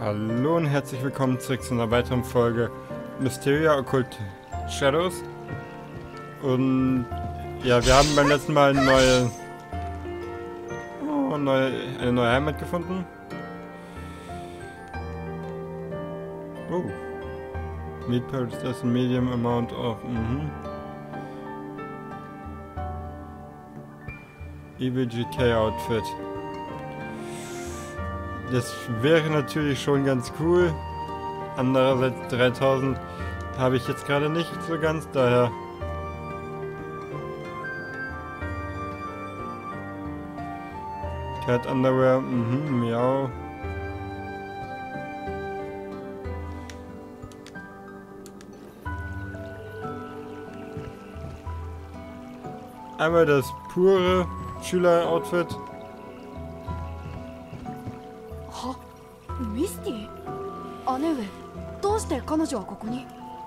Hallo und herzlich willkommen zurück zu einer weiteren Folge Mysteria Occult Shadows. Und ja, wir haben beim letzten Mal eine neue Heimat gefunden. Oh. Meat purchase a medium amount of Evil GK Outfit. Das wäre natürlich schon ganz cool. Andererseits 3000 habe ich jetzt gerade nicht so ganz, daher Cat Underwear, miau. Einmal das pure Schüler-Outfit. ミスティ姉上どうして彼女はここに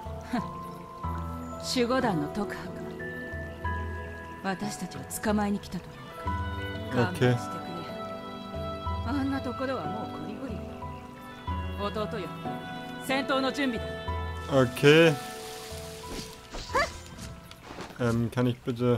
守護団の特派か私たちを捕まえに来たというか勘弁してくれあんなところはもうこりごり弟よ戦闘の準備だ Okay. Kann ich bitte...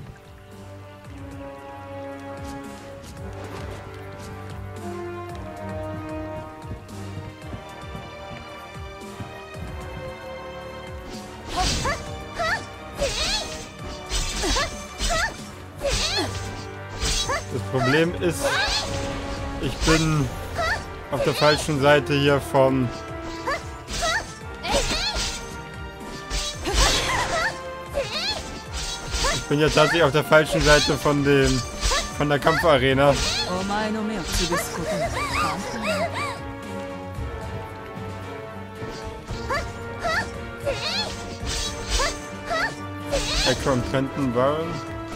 Das Problem ist, ich bin auf der falschen Seite hier vom... Ich bin jetzt tatsächlich auf der falschen Seite von der Kampfarena. Echo und Trenten waren...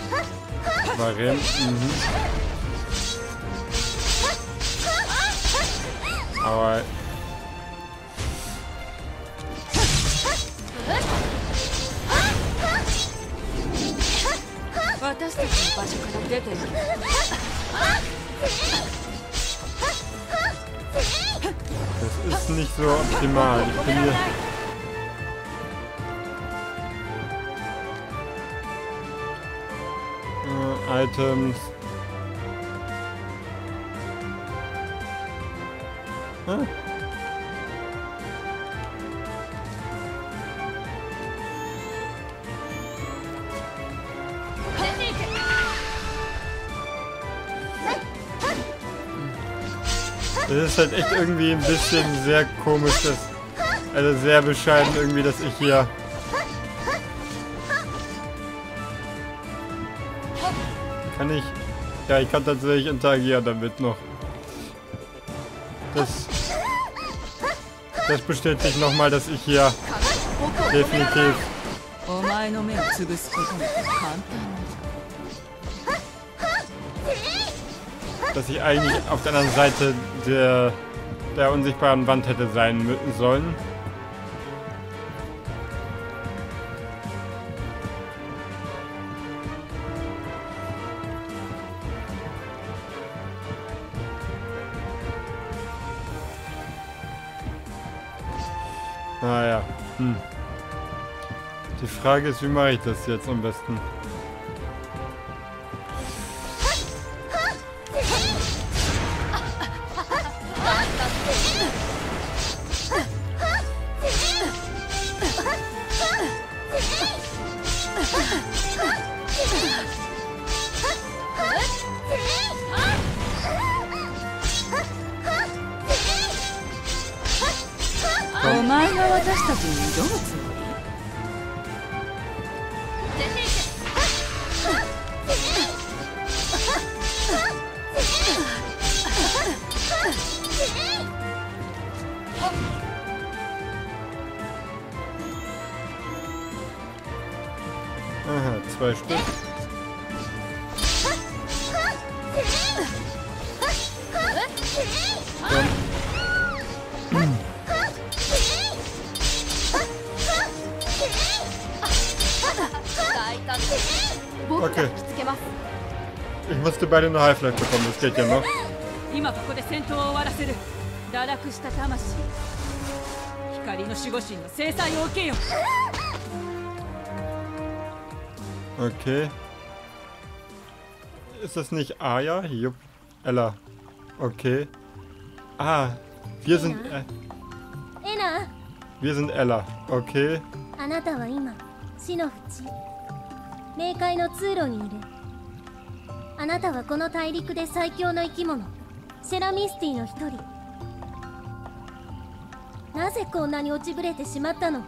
Aber... Das ist nicht so optimal. Ich bin hier... Items. Das ist halt echt irgendwie ein bisschen sehr komisch, also sehr bescheiden irgendwie, dass ich hier... Kann ich... Ja, ich kann tatsächlich interagieren damit noch. Das bestätigt nochmal, dass ich hier definitiv... Dass ich eigentlich auf der anderen Seite der unsichtbaren Wand hätte sein sollen. Naja, Die Frage ist, wie mache ich das jetzt am besten? Aha, 2 Stück. Okay. Ich musste beide nur Half-Life bekommen, das geht ja noch. 堕落した魂、光の守護神の制裁を受けよ。 Okay. Ist das nicht Aya? Jupp. Ella. Okay. Ah, wir sind... Ena. Wir sind Ella. Okay. あなたは今死の淵、冥界の通路にいる。あなたはこの大陸で最強の生き物、セラミスティの一人。なぜこんなに落ちぶれてしまったの？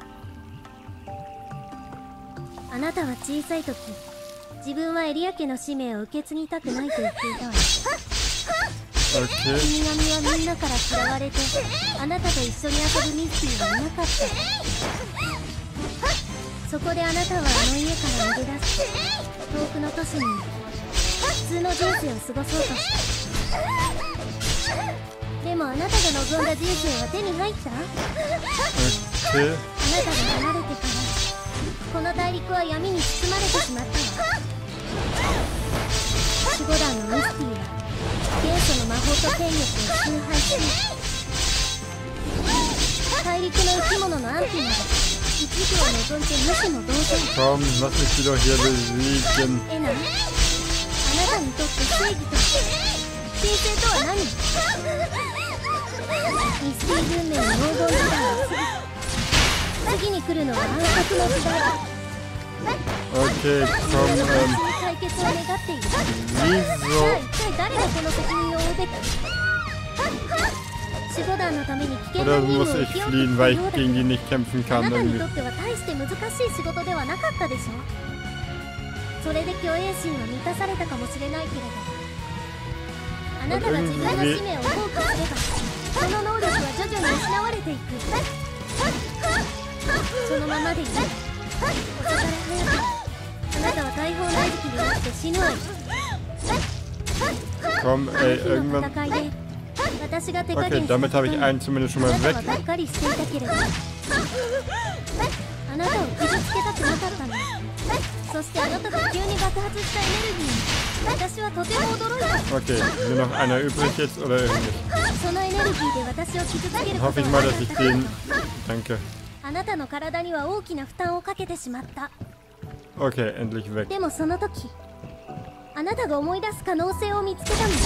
あなたは小さい時、自分はエリア家の使命を受け継ぎたくないと言っていたわよ。死神はみんなから嫌われて、あなたと一緒に遊ぶミスティはいなかった。そこであなたはあの家から逃げ出し、遠くの都市に普通の人生を過ごそうとした。でもあなたが望んだ人生は手に入った？あなたが離れてからこの大陸は闇に包まれてしまったわ。守護団のミスティは元素の魔法と権力を崇拝し、大陸の生き物の安否など一部を除いて無視も同然。 Komm, lass mich wieder hier besiegen. エナ、あなたにとって正義と神聖とは何？ミスティ文明の黄金時代を過ぎ、次に来るのは暗黒の時代。 Okay, komm, 解決を願っている。じゃあ wieso? 一体誰がこの責任を負うべき？守護団のために危険な Oder 任務を muss 受 ich けようと fliehen, す weil るよう ich だ gegen け die ど、 nicht kämpfen あ kann なたに irgendwie? とっては大して難しい仕事ではなかったでしょ。それで虚栄心は満たされたかもしれないけれど、あなたが自分の使命を放棄すればその能力は徐々に失われていく。そのままでいい。遅かれ早かれあなたは大砲の餌食になって死ぬわよ。 Komm, ey, irgendwann... 戦いで私が手加 Okay, 減 damit habe ich einen zumindest schon あ mal なた weg. はがっかりしていたけれど、あなたを傷つけたくなかったの。そしてあなたが急に爆発したエネルギーに私はとても驚いた。 Okay, nur noch einer übrig jetzt oder irgendwie? そのエネルギーで私を傷つけるこ Hoffe と ich は mal, な dass かっ ich たけれ den... ど、 Danke. あなたの体には大きな負担をかけてしまった。 Okay, endlich weg. でもその時、あなたが思い出す可能性を見つけたの。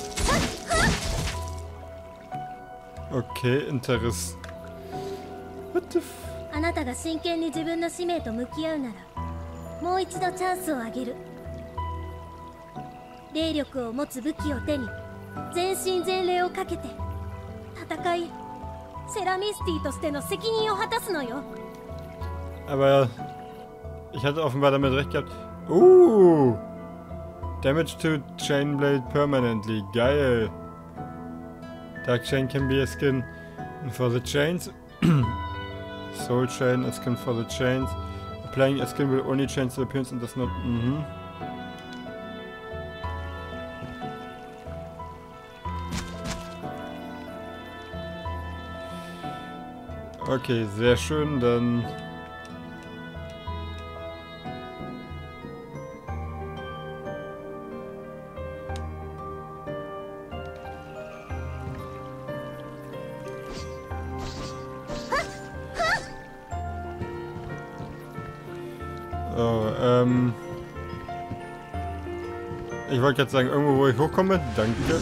Okay, Interesse. What the f... あなたが真剣に自分の使命と向き合うなら、もう一度チャンスをあげる。霊力を持つ武器を手に全身全霊をかけて戦い、セラミスティとしての責任を果たすのよ。 Aber ich hatte offenbar damit recht gehabt. Damage to Chainblade permanently. Geil. Dark Chain can be a skin for the chains. Soul Chain, a skin for the chains. Applying a skin will only change the appearance and does not... Okay, sehr schön, dann... Oh, ich wollte jetzt sagen, irgendwo wo ich hochkomme. Danke.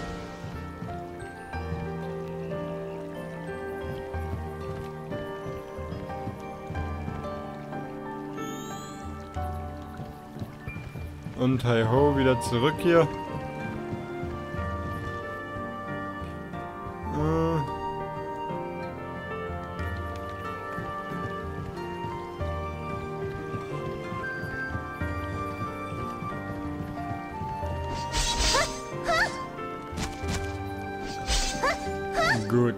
Und hi ho, wieder zurück hier. Gut.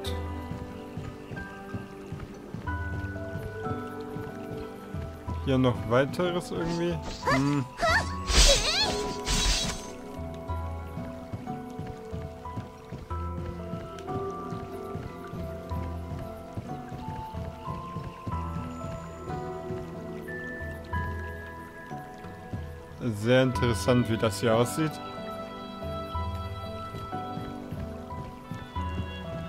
Hier noch weiteres irgendwie? Sehr interessant, wie das hier aussieht.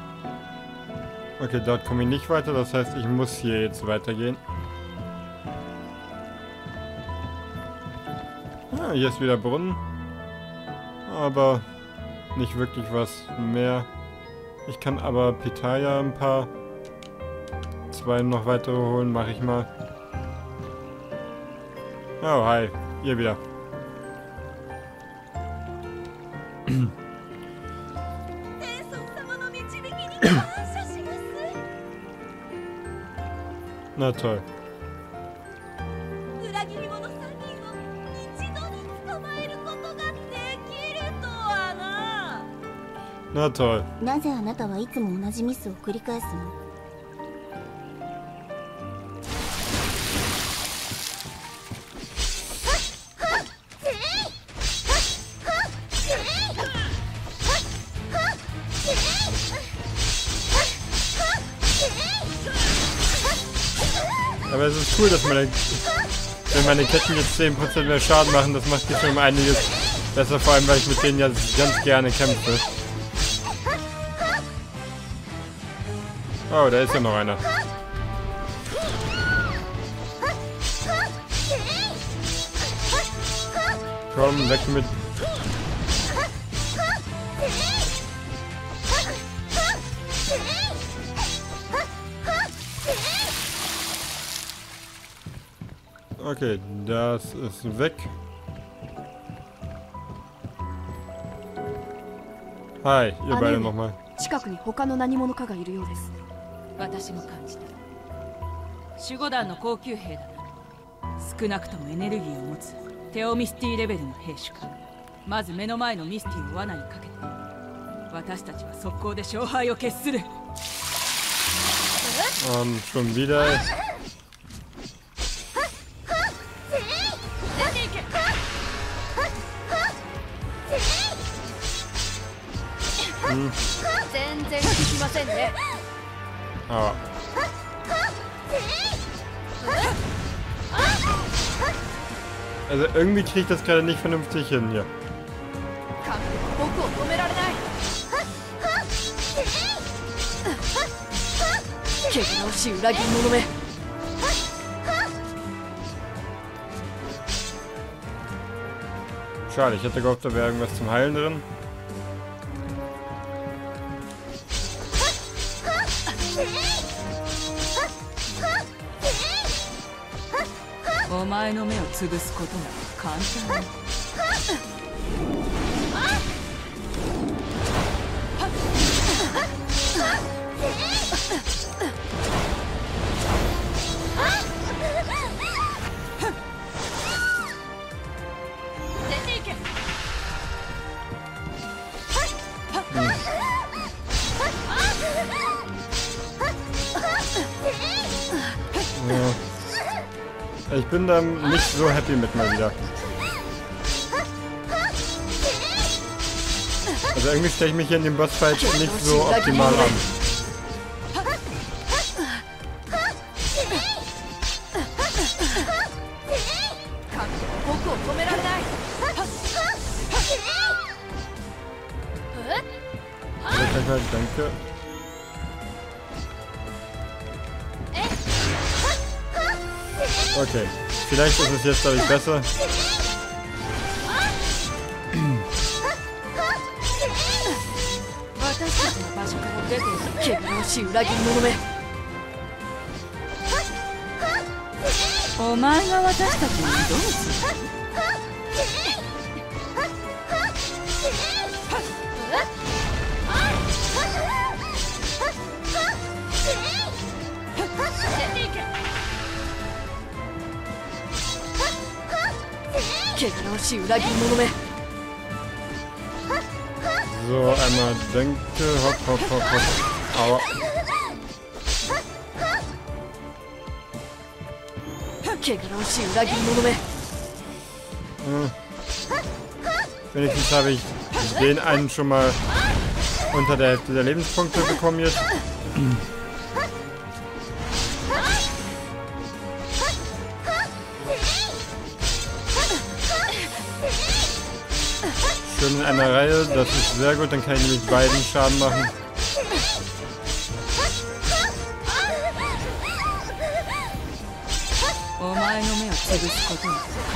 Okay, dort komme ich nicht weiter, das heißt, ich muss hier jetzt weitergehen. Ah, hier ist wieder Brunnen. Aber nicht wirklich was mehr. Ich kann aber Pitaya ein paar... 2 noch weitere holen, mache ich mal. Oh, hi. Ihr wieder. Na toll. Na toll. なぜあなたはいつも同じミスを繰り返すの？ Aber es ist cool, dass wenn meine Ketten jetzt 10% mehr Schaden machen, das macht mir schon um einiges besser, vor allem weil ich mit denen ja ganz gerne kämpfe. Oh, da ist ja noch einer. Komm, weg mit... Okay, das ist weg. Hi, ihr beide nochmal. 近くに他の何者かがいるようです。 私も感じた。守護団の高級兵だな。少なくともエネルギーを持つテオミスティレベルの兵士か。まず目の前のミスティを罠にかけて、私たちは速攻で勝敗を決する。 Schon wieder. Ah. Also irgendwie kriege ich das gerade nicht vernünftig hin hier. Schade, ich hätte gehofft, da wäre irgendwas zum Heilen drin. Ich bin dann nicht so happy mit mal wieder. Also irgendwie stelle ich mich hier in dem Bossfight nicht so optimal an. Danke. Okay, vielleicht ist es jetzt, glaube ich, besser. So, einmal denke, hopp, hopp, hopp, hopp. Aua. Wenigstens habe ich den einen schon mal unter der Hälfte der Lebenspunkte bekommen jetzt. Schön in einer Reihe, das ist sehr gut, dann kann ich nämlich beiden Schaden machen. お前の目を潰すことは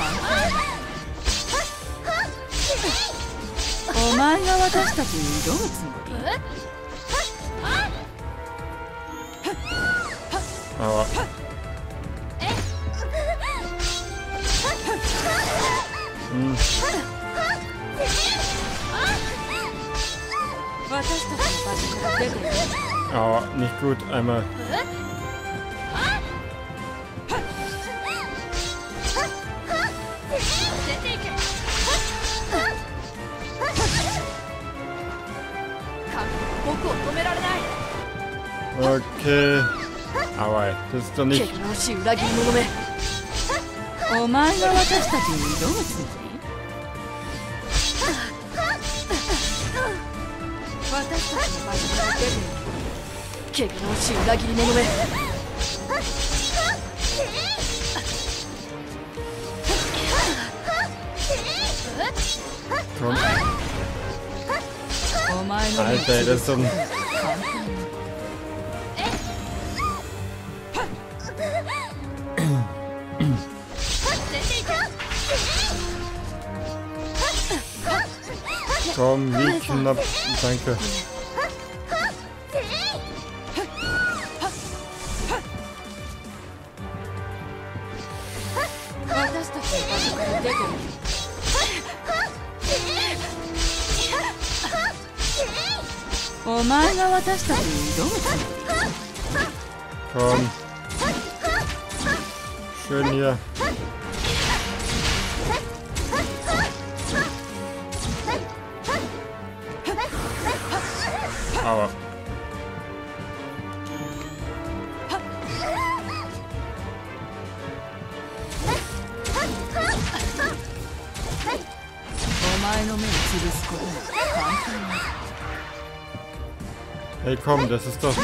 簡単。お前が私たちに挑むつもり？ Aua. Hm. 私たちの場所から出ている。 Aua, nicht gut. Einmal. Okay. Aua, das ist doch nicht. 汚らしい裏切り者め。 お前が私たちに挑むつもり？私たちの場所から出ている。 汚らしい裏切り者め。 Komm. お前の目を Alter, 潰 das す ist so こと ein. は簡単。 Komm, wie knapp. Danke. Komm. Schön hier. Aua. Hey komm, das ist doch...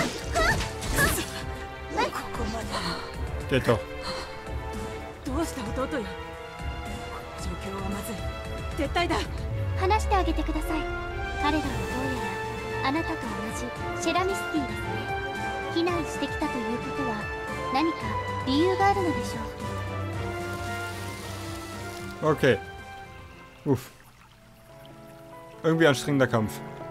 Geht doch. どうした弟よ。状況はまずい。撤退だ。 話してあげてください。彼らはどうやらあなたと同じシェラミスティですね。避難してきたということは何か理由があるのでしょう。 Okay. Uff. Irgendwie anstrengender Kampf.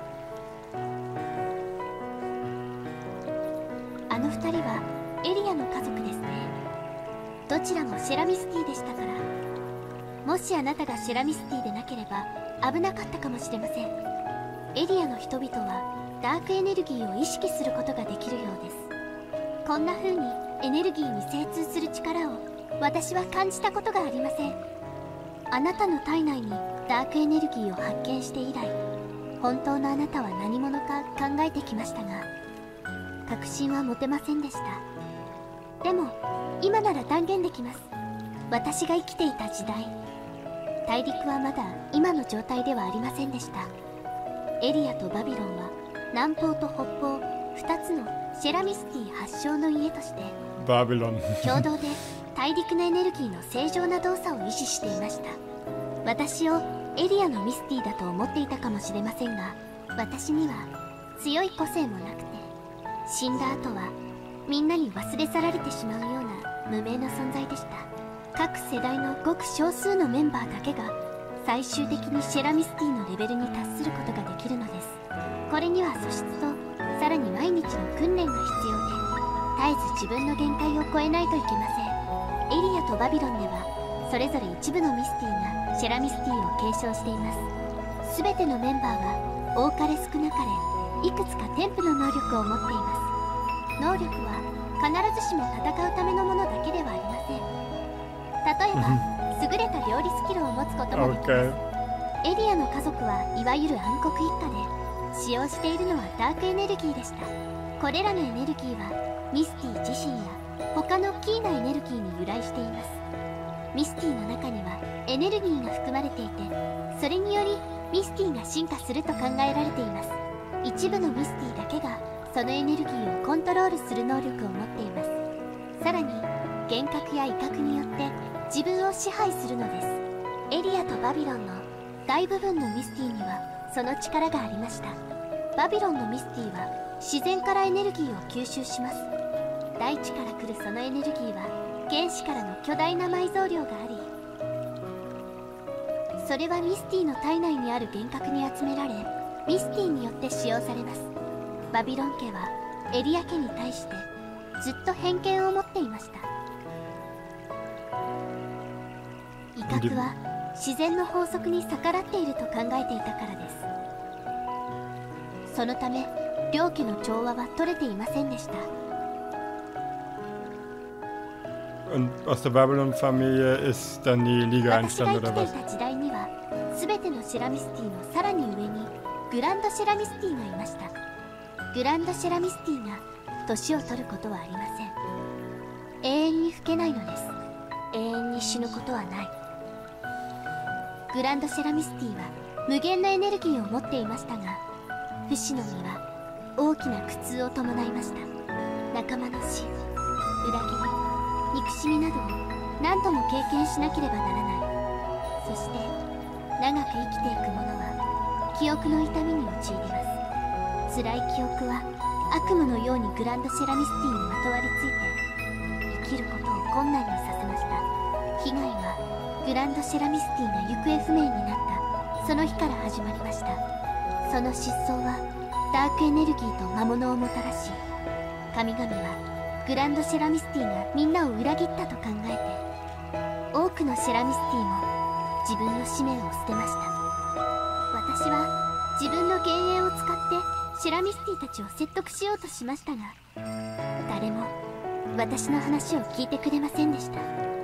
あの二人はエリアの家族ですね。どちらもシェラミスティでしたから。もしあなたがシェラミスティでなければ危なかったかもしれません。エリアの人々はダークエネルギーを意識することができるようです。こんな風にエネルギーに精通する力を私は感じたことがありません。あなたの体内にダークエネルギーを発見して以来、本当のあなたは何者か考えてきましたが、確信は持てませんでした。でも今なら断言できます。私が生きていた時代、大陸はまだ今の状態ではありませんでした。エリアとバビロンは南方と北方2つのシェラミスティ発祥の家としてバビロン共同で大陸のエネルギーの正常な動作を維持していました。私をエリアのミスティだと思っていたかもしれませんが、私には強い個性もなくて、死んだ後はみんなに忘れ去られてしまうような無名な存在でした。各世代のごく少数のメンバーだけが最終的にシェラミスティのレベルに達することができるのです。これには素質とさらに毎日の訓練が必要で、絶えず自分の限界を超えないといけません。エリアとバビロンではそれぞれ一部のミスティがシェラミスティを継承しています。全てのメンバーが多かれ少なかれいくつか添付の能力を持っています。能力は必ずしも戦うためのものだけではありません。例えば優れた料理スキルを持つこともできます。エリアの家族はいわゆる暗黒一家で、使用しているのはダークエネルギーでした。これらのエネルギーはミスティ自身や他のキーなエネルギーに由来しています。ミスティの中にはエネルギーが含まれていて、それによりミスティが進化すると考えられています。一部のミスティだけがそのエネルギーをコントロールする能力を持っています。さらに幻覚や威嚇によって自分を支配するのです。エリアとバビロンの大部分のミスティにはその力がありました。バビロンのミスティは自然からエネルギーを吸収します。大地から来るそのエネルギーは原子からの巨大な埋蔵量があり、それはミスティの体内にある幻覚に集められ、ミスティによって使用されます。バビロン家はエリア家に対してずっと偏見を持っていました。威嚇は自然の法則に逆らっていると考えていたからです。そのため両家の調和は取れていませんでした。 Und aus der Babylon-Familie ist dann die Liga 私が entstanden, 生 oder きてい was? た時代には全てのシェラミスティのさらに上にグランドシェラミスティがいました。グランドシェラミスティが年を取ることはありません。永遠に老けないのです。永遠に死ぬことはない。グランドシェラミスティは無限のエネルギーを持っていましたが、不死の実は大きな苦痛を伴いました。仲間の死、裏切り、憎しみなどを何度も経験しなければならない。そして長く生きていく者は記憶の痛みに陥ります。辛い記憶は悪夢のようにグランドシェラミスティにまとわりついて生きることを困難にさせました。被害はグランドシェラミスティが行方不明になったその日から始まりました。その失踪はダークエネルギーと魔物をもたらし、神々はグランドシェラミスティがみんなを裏切ったと考えて、多くのシェラミスティも自分の使命を捨てました。私は自分の幻影を使ってシェラミスティたちを説得しようとしましたが、誰も私の話を聞いてくれませんでした。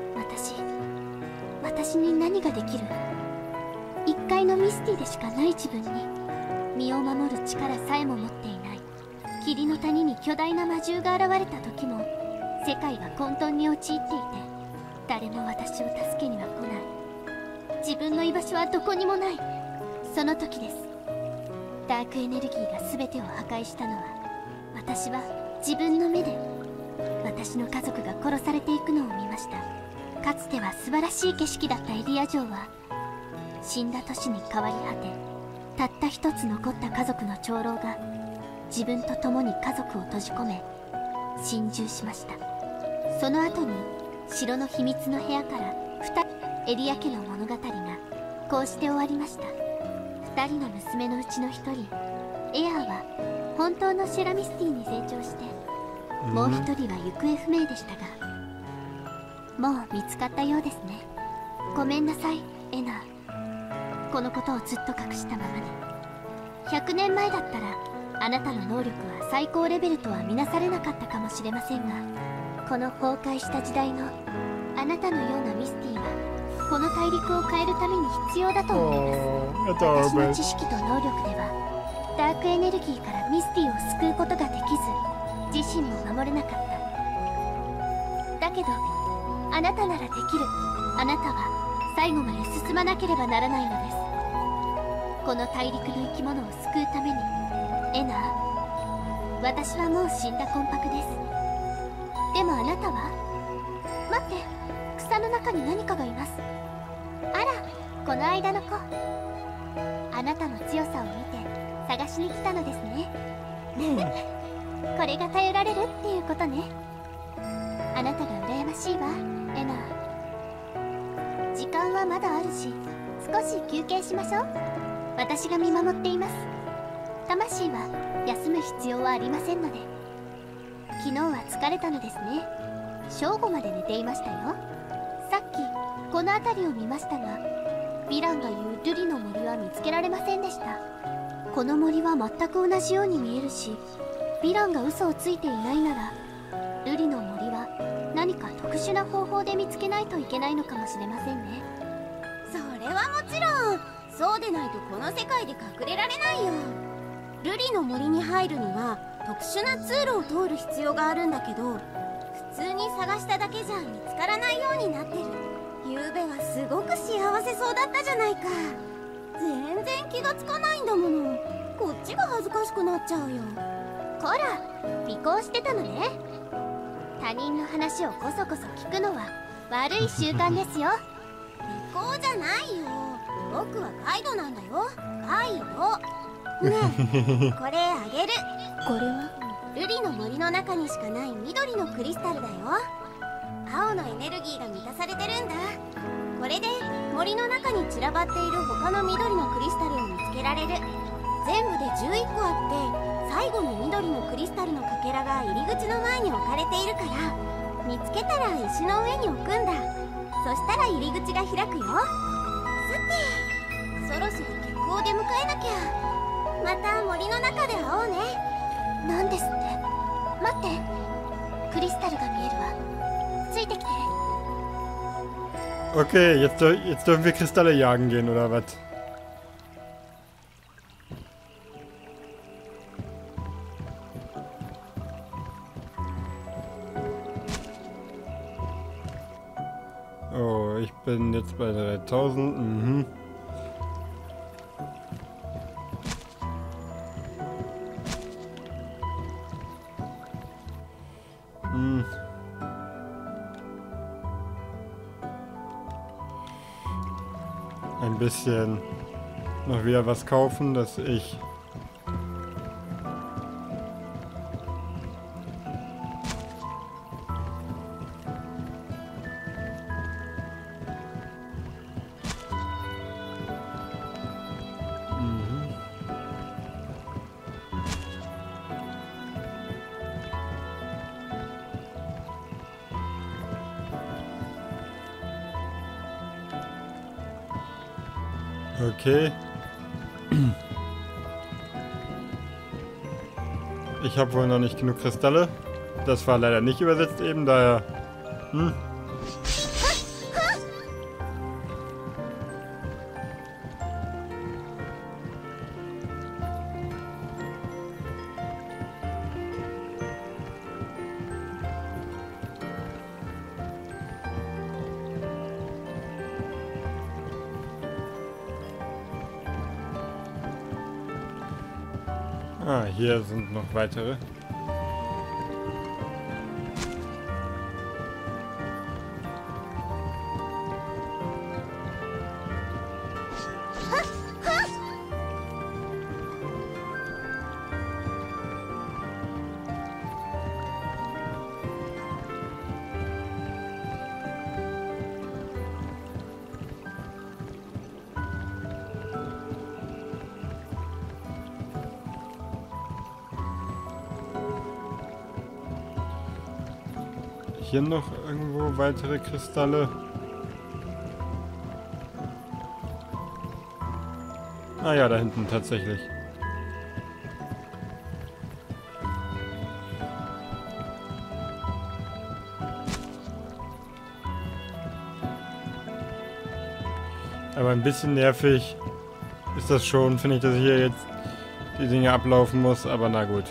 私に何ができる？一階のミスティでしかない自分に身を守る力さえも持っていない。霧の谷に巨大な魔獣が現れた時も世界は混沌に陥っていて、誰も私を助けには来ない。自分の居場所はどこにもない。その時です。ダークエネルギーが全てを破壊したのは、私は自分の目で私の家族が殺されていくのを見ました。かつては素晴らしい景色だったエリア城は死んだ都市に変わり果て、たった一つ残った家族の長老が自分と共に家族を閉じ込め心中しました。その後に城の秘密の部屋からエリア家の物語がこうして終わりました。2人の娘のうちの1人エアーは本当のシェラミスティに成長して、もう1人は行方不明でしたが、もう見つかったようですね。ごめんなさいエナー。このことをずっと隠したままで。100年前だったらあなたの能力は最高レベルとは見なされなかったかもしれませんが、この崩壊した時代のあなたのようなミスティはこの大陸を変えるために必要だと思います。私の知識と能力ではダークエネルギーからミスティを救うことができず、自身も守れなかった。だけどあなたならできる。あなたは最後まで進まなければならないのです。この大陸の生き物を救うために。エナー、私はもう死んだ魂魄です。でもあなたは？待って、草の中に何かがいます。あら、この間の子。あなたの強さを見て探しに来たのですね。これが頼られるっていうことね。あなたが羨ましいわエナー。時間はまだあるし少し休憩しましょう。私が見守っています。魂は休む必要はありませんので。昨日は疲れたのですね。正午まで寝ていましたよ。さっきこの辺りを見ましたが、ヴィランが言うルリの森は見つけられませんでした。この森は全く同じように見えるし、ヴィランが嘘をついていないならルリの森は何か特殊な方法で見つけないといけないのかもしれませんね。 それはもちろん、そうでないとこの世界で隠れられないよ。ルリの森に入るには特殊な通路を通る必要があるんだけど、普通に探しただけじゃ見つからないようになってる。ゆうべはすごく幸せそうだったじゃないか。全然気がつかないんだもの。こっちが恥ずかしくなっちゃうよ。 こら、尾行してたのね。他人の話をこそこそ聞くのは悪い習慣ですよ。 尾行じゃないよ。僕はガイドなんだよ。ガイド。ねえ、これあげる。 これはルリの森の中にしかない緑のクリスタルだよ。青のエネルギーが満たされてるんだ。これで森の中に散らばっている他の緑のクリスタルを見つけられる。全部で11個あって、最後の緑のクリスタルのかけらが入り口の前に置かれているから、見つけたら石の上に置くんだ。そしたら入り口が開くよ。さて、そろそろ客を出迎えなきゃ。また森の中で会おうね。 なんですって。待って、クリスタルが見えるわ。ついてきて。 Okay, jetzt dürfen wir Kristalle jagen gehen, oder was? Oh, ich bin jetzt bei 3000. Mhm. Ein bisschen noch wieder was kaufen, dass ich okay. Ich habe wohl noch nicht genug Kristalle. Das war leider nicht übersetzt eben, daher... Ah, hier sind noch weitere. Hier noch irgendwo weitere Kristalle. Ah ja, da hinten tatsächlich. Aber ein bisschen nervig ist das schon, finde ich, dass ich hier jetzt die Dinge ablaufen muss, aber na gut.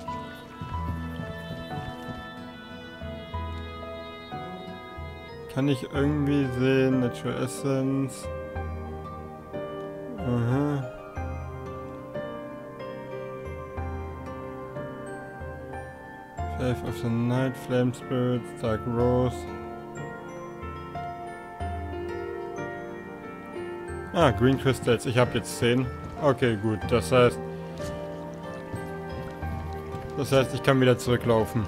Kann ich irgendwie sehen, Natural Essence. Aha. Faith of the Night, Flame Spirits, Dark Rose. Ah, Green Crystals. Ich habe jetzt 10. Okay, gut. Das heißt, ich kann wieder zurücklaufen.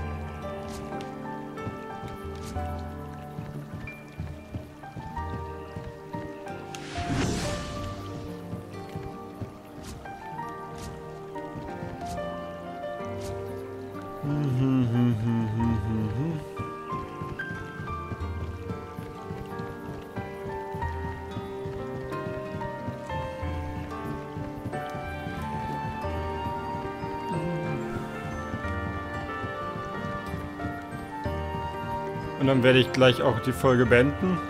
Und dann werde ich gleich auch die Folge beenden.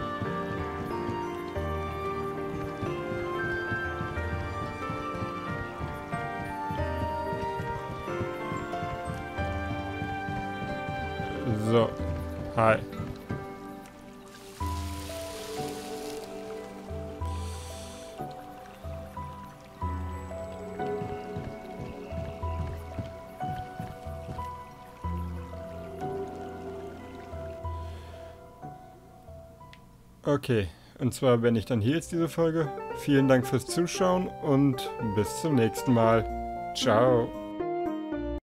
So, hi. Okay, und zwar beende ich dann hier jetzt diese Folge. Vielen Dank fürs Zuschauen und bis zum nächsten Mal. Ciao.